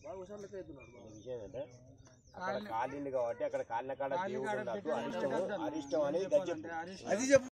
విషయం ఏంటంటే అక్కడ కాలింది కాబట్టి అక్కడ కాలిన కాడ దేవుడు ఉండదు, అరిష్టం అనేది చెప్పు.